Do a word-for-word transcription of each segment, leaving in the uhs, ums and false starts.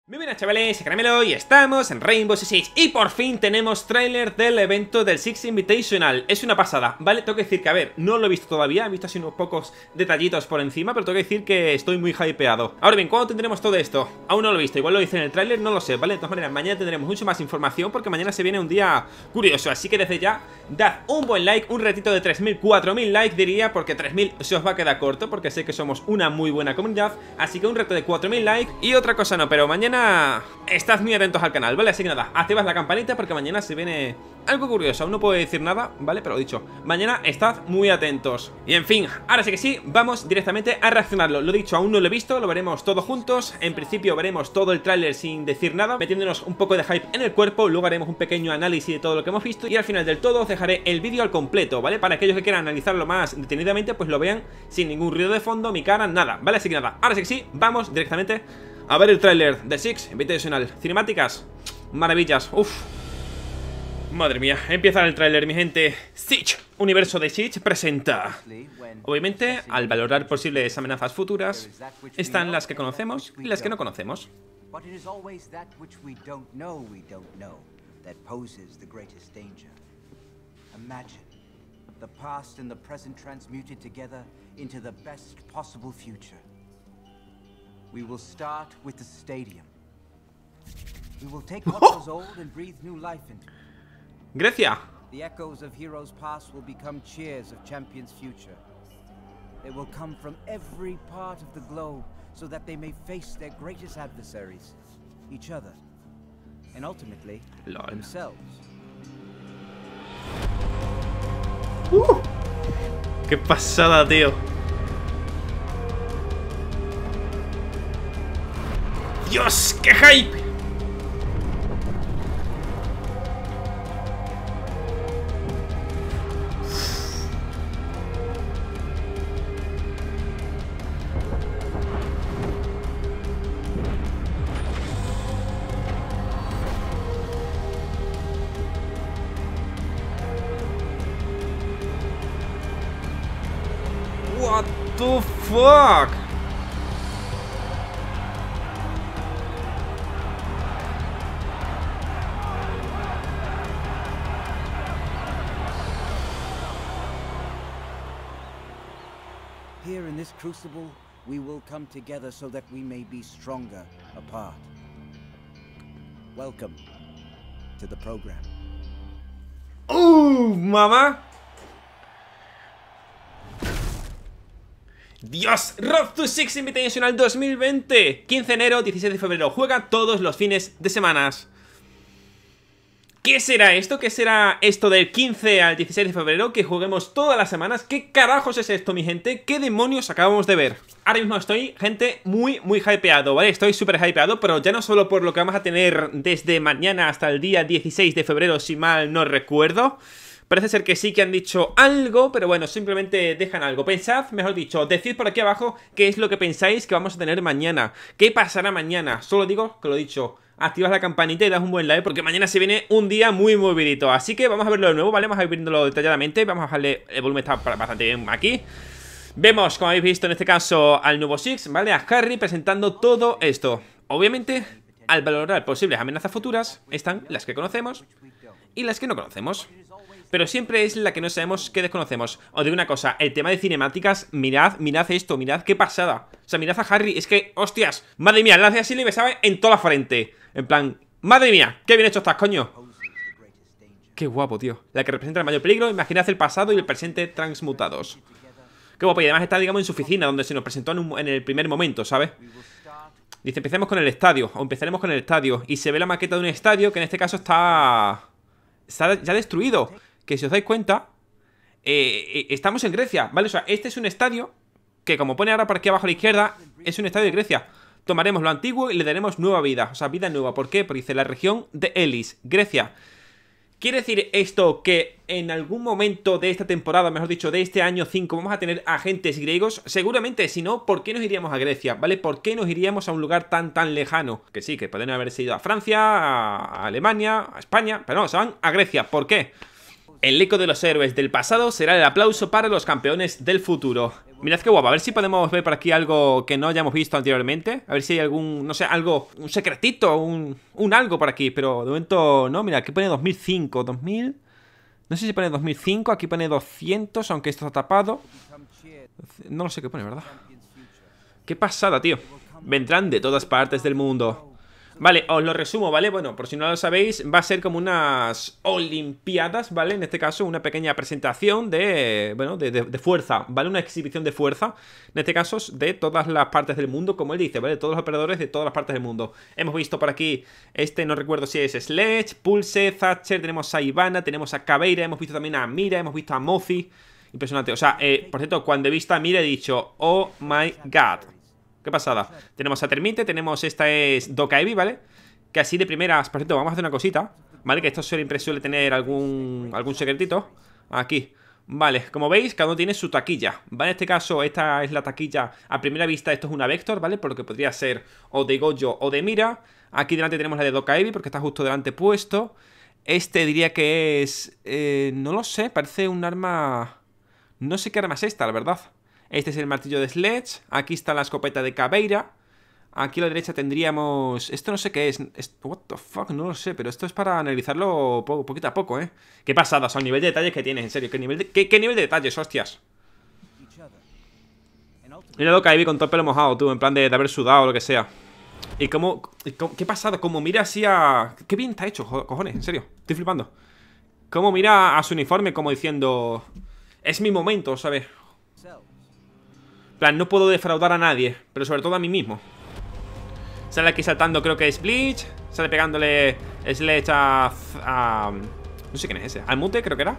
Muy buenas chavales, soy Caramelo y estamos en Rainbow Six Siege. Y por fin tenemos tráiler del evento del Six Invitational. Es una pasada, ¿vale? Tengo que decir que, a ver, no lo he visto todavía. He visto así unos pocos detallitos por encima, pero tengo que decir que estoy muy hypeado. Ahora bien, ¿cuándo tendremos todo esto? Aún no lo he visto, igual lo hice en el tráiler, no lo sé, ¿vale? De todas maneras, mañana tendremos mucho más información porque mañana se viene un día curioso. Así que desde ya, dad un buen like, un retito de tres mil, cuatro mil likes diría, porque tres mil se os va a quedar corto, porque sé que somos una muy buena comunidad. Así que un reto de cuatro mil likes y otra cosa no, pero mañana estad muy atentos al canal, ¿vale? Así que nada, activad la campanita porque mañana se viene algo curioso. Aún no puedo decir nada, ¿vale? Pero lo dicho, mañana estad muy atentos. Y en fin, ahora sí que sí, vamos directamente a reaccionarlo. Lo dicho, aún no lo he visto, lo veremos todos juntos. En principio veremos todo el tráiler sin decir nada, metiéndonos un poco de hype en el cuerpo. Luego haremos un pequeño análisis de todo lo que hemos visto y al final del todo os dejaré el vídeo al completo, ¿vale? Para aquellos que quieran analizarlo más detenidamente, pues lo vean sin ningún ruido de fondo, mi cara, nada, ¿vale? Así que nada, ahora sí que sí, vamos directamente a ver el tráiler de Six Invitational. Cinemáticas, maravillas, uff. Madre mía, empieza el tráiler, mi gente. Siege, universo de Siege presenta. Obviamente, al valorar posibles amenazas futuras, están las que conocemos y las que no conocemos. The past and the present transmuted together into the best possible future. We will start with the stadium. We will take what was old and breathe new life into it. Grecia. The echoes of heroes past will become cheers of champions future. They will come from every part of the globe so that they may face their greatest adversaries, each other, and ultimately Lol. themselves. Uh, ¡Qué pasada, tío! ¡Dios, qué hype! What the fuck? Here in this crucible, we will come together so that we may be stronger apart. Welcome to the program. ¡Uh, mamá! ¡Dios! Road to Six Invitational dos mil veinte, quince de enero, dieciséis de febrero. Juega todos los fines de semanas. ¿Qué será esto? ¿Qué será esto del quince al dieciséis de febrero? Que juguemos todas las semanas. ¿Qué carajos es esto, mi gente? ¿Qué demonios acabamos de ver? Ahora mismo estoy, gente, muy, muy hypeado, ¿vale? Estoy súper hypeado, pero ya no solo por lo que vamos a tener desde mañana hasta el día dieciséis de febrero, si mal no recuerdo. Parece ser que sí que han dicho algo, pero bueno, simplemente dejan algo. Pensad, mejor dicho, decid por aquí abajo qué es lo que pensáis que vamos a tener mañana. ¿Qué pasará mañana? Solo digo que lo he dicho. Activas la campanita y das un buen like porque mañana se viene un día muy movidito. Así que vamos a verlo de nuevo, ¿vale? Vamos a ir viéndolo detalladamente. Vamos a bajarle, el volumen está bastante bien aquí. Vemos, como habéis visto en este caso, al nuevo Six, ¿vale? A Harry presentando todo esto. Obviamente, al valorar posibles amenazas futuras, están las que conocemos y las que no conocemos. Pero siempre es la que no sabemos que desconocemos. Os digo una cosa, el tema de cinemáticas, mirad, mirad esto, mirad qué pasada. O sea, mirad a Harry, es que, hostias, madre mía, le hace así y le besaba en toda la frente. En plan, madre mía, qué bien hecho estás, coño. Qué guapo, tío. La que representa el mayor peligro, imaginad el pasado y el presente transmutados. Qué guapo, y además está, digamos, en su oficina, donde se nos presentó en, un, en el primer momento, ¿sabes? Dice, empecemos con el estadio, o empezaremos con el estadio. Y se ve la maqueta de un estadio que en este caso está... Está ya destruido. Que si os dais cuenta, eh, estamos en Grecia, ¿vale? O sea, este es un estadio que, como pone ahora por aquí abajo a la izquierda, es un estadio de Grecia. Tomaremos lo antiguo y le daremos nueva vida, o sea, vida nueva. ¿Por qué? Porque dice la región de Elis, Grecia. ¿Quiere decir esto que en algún momento de esta temporada, mejor dicho, de este año cinco, vamos a tener agentes griegos? Seguramente, si no, ¿por qué nos iríamos a Grecia? ¿Vale? ¿Por qué nos iríamos a un lugar tan, tan lejano? Que sí, que pueden haber ido a Francia, a Alemania, a España, pero no, se van a Grecia. ¿Por qué? El eco de los héroes del pasado será el aplauso para los campeones del futuro. Mirad qué guapo, a ver si podemos ver por aquí algo que no hayamos visto anteriormente. A ver si hay algún, no sé, algo, un secretito, un, un algo por aquí. Pero de momento no, mira, aquí pone dos mil cinco, dos mil... No sé si pone dos mil cinco, aquí pone doscientos, aunque esto está tapado. No lo sé qué pone, ¿verdad? Qué pasada, tío. Vendrán de todas partes del mundo. Vale, os lo resumo, ¿vale? Bueno, por si no lo sabéis, va a ser como unas olimpiadas, ¿vale? En este caso, una pequeña presentación de, bueno, de, de, de fuerza, ¿vale? Una exhibición de fuerza, en este caso, de todas las partes del mundo, como él dice, ¿vale? Todos los operadores de todas las partes del mundo. Hemos visto por aquí, este, no recuerdo si es Sledge, Pulse, Thatcher, tenemos a Ivana, tenemos a Caveira, hemos visto también a Mira, hemos visto a Mozi. Impresionante, o sea, eh, por cierto, cuando he visto a Mira he dicho, oh my god. Qué pasada. Tenemos a Termite, tenemos esta es Dokkaebi, ¿vale? Que así de primeras, por cierto, vamos a hacer una cosita, ¿vale? Que esto siempre suele tener algún, algún secretito. Aquí, vale, como veis, cada uno tiene su taquilla, ¿vale? En este caso, esta es la taquilla. A primera vista, esto es una Vector, ¿vale? Porque podría ser o de Gojo o de Mira. Aquí delante tenemos la de Dokkaebi, porque está justo delante puesto. Este diría que es... Eh, no lo sé, parece un arma... No sé qué arma es esta, la verdad. Este es el martillo de Sledge. Aquí está la escopeta de Caveira. Aquí a la derecha tendríamos... Esto no sé qué es. What the fuck, no lo sé. Pero esto es para analizarlo po poquito a poco, ¿eh? Qué pasada, son nivel de detalles que tienes, en serio. ¿Qué nivel de, qué, qué nivel de detalles, hostias? Mira lo que hay con todo el pelo mojado, tú. En plan de, de haber sudado o lo que sea. Y cómo... Y cómo qué pasada, como mira así a... Qué bien está hecho, cojones, en serio. Estoy flipando. Cómo mira a su uniforme como diciendo... Es mi momento, ¿sabes? En plan, no puedo defraudar a nadie, pero sobre todo a mí mismo. Sale aquí saltando, creo que es Bleach. Sale pegándole Sledge a, a... No sé quién es ese. Al Mute, creo que era.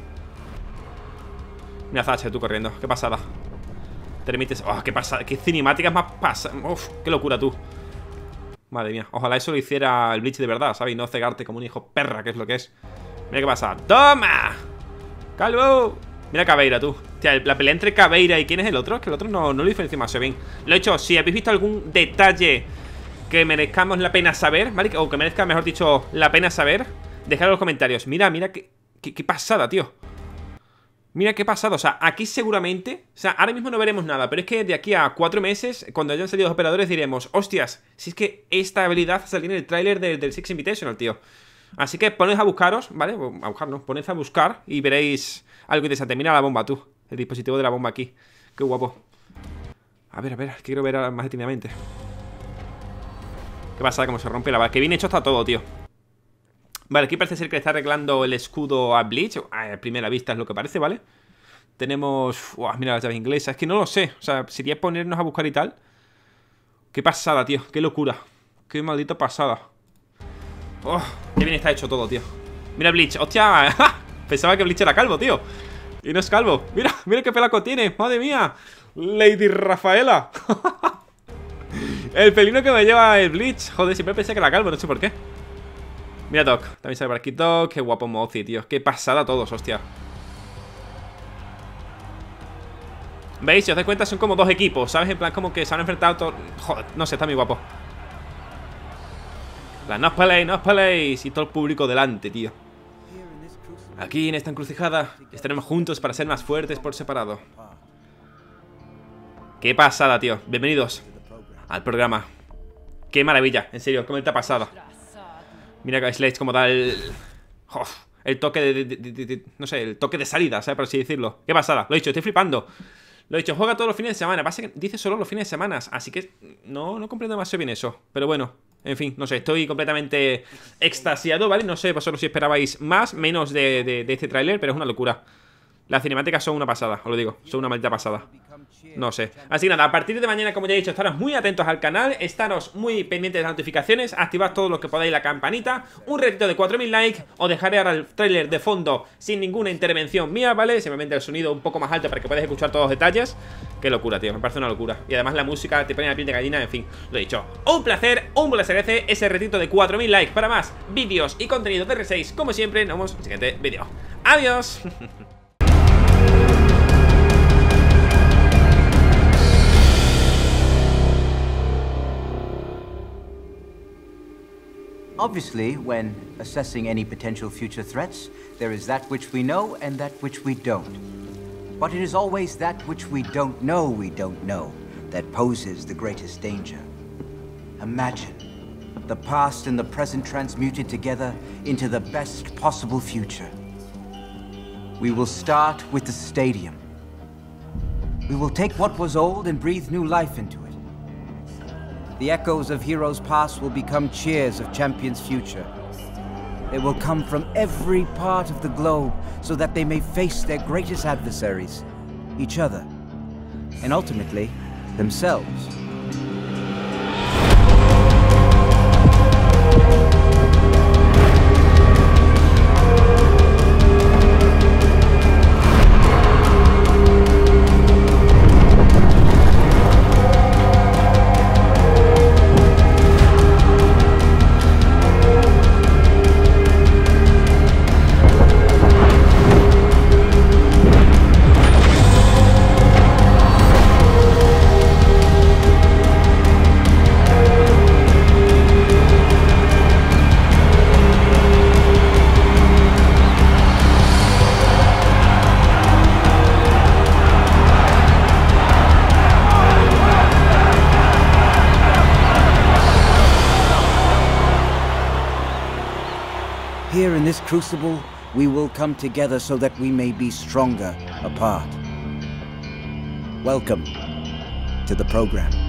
Mira Thatcher, tú corriendo. Qué pasada. Termites... Oh, qué pasada. Qué cinemáticas más pasan. Uf, qué locura, tú. Madre mía. Ojalá eso lo hiciera el Bleach de verdad, ¿sabes? Y no cegarte como un hijo perra, que es lo que es. Mira qué pasa. ¡Toma! ¡Calvo! Mira Caveira, tú. Tía, la pelea entre Caveira y ¿quién es el otro? Es que el otro no, no lo diferencio más bien. Lo he hecho, si habéis visto algún detalle que merezcamos la pena saber, ¿vale? O que merezca, mejor dicho, la pena saber, dejadlo en los comentarios. Mira, mira qué, qué, qué pasada, tío. Mira qué pasada, o sea, aquí seguramente... O sea, ahora mismo no veremos nada, pero es que de aquí a cuatro meses, cuando hayan salido los operadores, diremos, hostias, si es que esta habilidad salió en el tráiler del, del Six Invitational, tío. Así que poned a buscaros, ¿vale? A buscar, no, poned a buscar y veréis algo interesante. Mira la bomba, tú. El dispositivo de la bomba aquí. Qué guapo. A ver, a ver, quiero ver más detenidamente. Qué pasa, cómo se rompe la bala. Que bien hecho está todo, tío. Vale, aquí parece ser que le está arreglando el escudo a Bleach. A primera vista es lo que parece, ¿vale? Tenemos... Uah, mira las llaves inglesas. Es que no lo sé. O sea, sería ponernos a buscar y tal. Qué pasada, tío. Qué locura. Qué maldita pasada. Oh, qué bien está hecho todo, tío. Mira Bleach, hostia. Pensaba que Bleach era calvo, tío. Y no es calvo. Mira, mira qué pelaco tiene. Madre mía. Lady Rafaela. El pelino que me lleva el Bleach. Joder, siempre pensé que era calvo, no sé por qué. Mira Doc, también sale por aquí Doc. Qué guapo Mozi, tío. Qué pasada todos, hostia. ¿Veis? Si os dais cuenta son como dos equipos, ¿sabes? En plan como que se han enfrentado todos. Joder, no sé, está muy guapo. La no os peleéis, no os peleéis. Y todo el público delante, tío. Aquí en esta encrucijada estaremos juntos para ser más fuertes por separado. Qué pasada, tío. Bienvenidos al programa. Qué maravilla, en serio, cómo te ha pasado. Mira que Sledge como da el... Oh, el toque de, de, de, de, de... No sé, el toque de salida, ¿sabes? Por así decirlo. Qué pasada, lo he dicho, estoy flipando. Lo he dicho, juega todos los fines de semana. Pasa que dice solo los fines de semana, así que no, no comprendo demasiado bien eso. Pero bueno, en fin, no sé, estoy completamente extasiado, ¿vale? No sé vosotros si esperabais más, menos de, de, de este tráiler, pero es una locura. Las cinemáticas son una pasada, os lo digo, son una maldita pasada. No sé. Así que nada, a partir de mañana, como ya he dicho, estaros muy atentos al canal, estaros muy pendientes de las notificaciones, activad todo lo que podáis la campanita, un retito de cuatro mil likes, os dejaré ahora el tráiler de fondo sin ninguna intervención mía, ¿vale? Simplemente el sonido un poco más alto para que podáis escuchar todos los detalles. Qué locura, tío, me parece una locura. Y además la música te pone la piel de gallina, en fin, lo he dicho. Un placer, un placer ese, ese retito de cuatro mil likes para más vídeos y contenido de R seis, como siempre. Nos vemos en el siguiente vídeo. ¡Adiós! Obviously, when assessing any potential future threats, there is that which we know and that which we don't. But it is always that which we don't know we don't know that poses the greatest danger. Imagine the past and the present transmuted together into the best possible future. We will start with the stadium. We will take what was old and breathe new life into it. The echoes of heroes' past will become cheers of champions' future. They will come from every part of the globe so that they may face their greatest adversaries, each other, and ultimately, themselves. Here in this crucible, we will come together so that we may be stronger apart. Welcome to the program.